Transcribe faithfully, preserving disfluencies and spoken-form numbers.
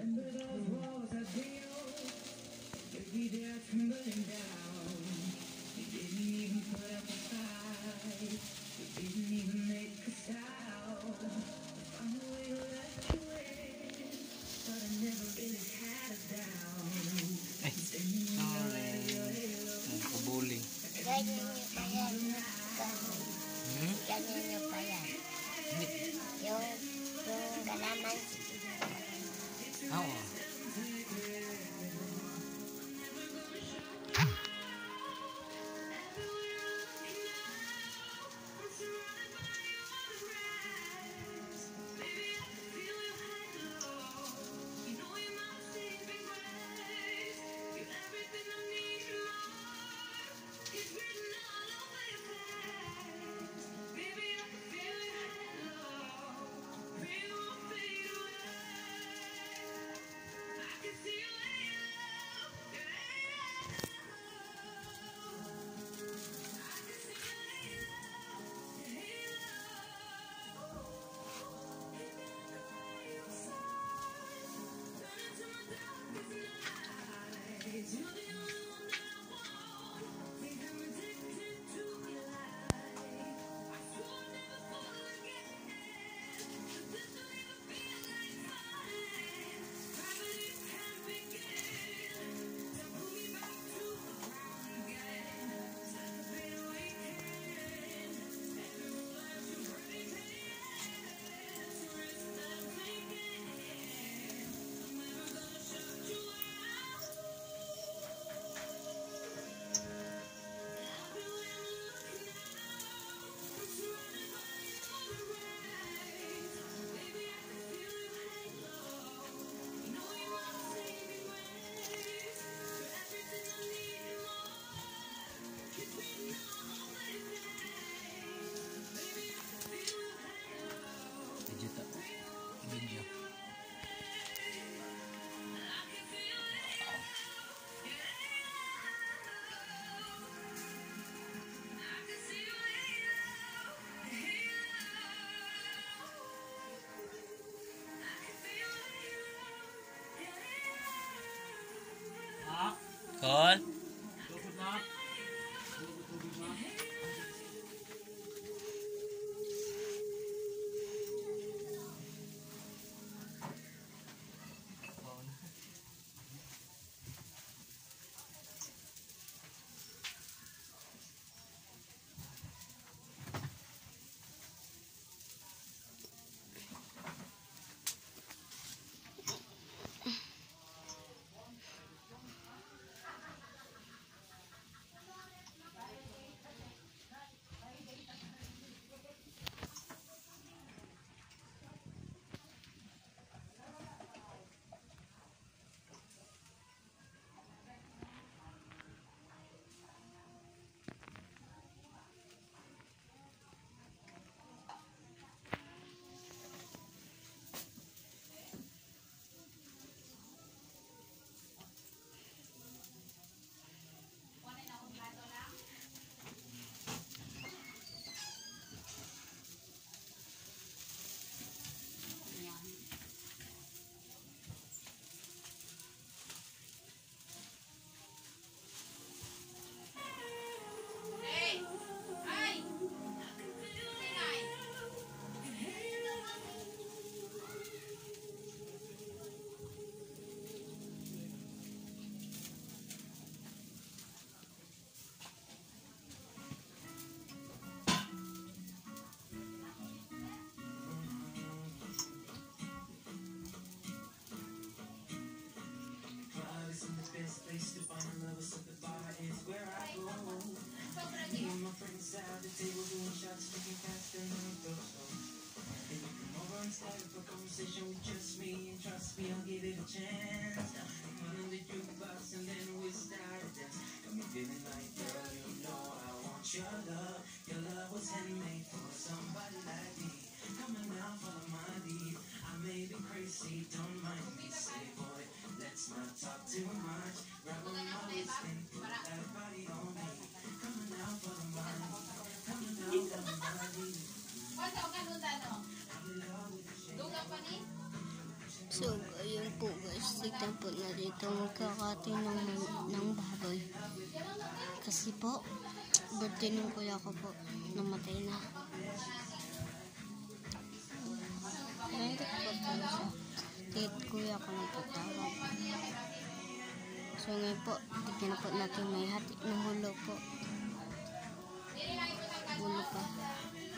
Ganyan nyo pa yan. Yung, yung galaman. Oo. Video. Call. Place to find a lover, so the bar is where I go. Me and my friends at the table doing shots, drinking fast and then we go slow. Then you come over and start up a conversation with just me, and trust me, I'll give it a chance. Come on in the jukebox and then we start to dance. Got me feeling like, girl, you know I want your love. Your love was handmade for somebody like me. Come on now, follow my lead. I may be crazy, don't mind me, say boy. Let's not talk too much. Grab on my waist and put that body on me. Come on now for the money. Come on now for the money. I'm in love with the shade. So, ayun po guys, tignan po na dito magkakati ng, ng baboy. Kasi po, birthday ng kuya ko po, namatay na. Hindi ko po tayo sa tit kuya ko nagtatawag. So ngayon po, tignan po natin may hati ng ulo po. Ulo pa.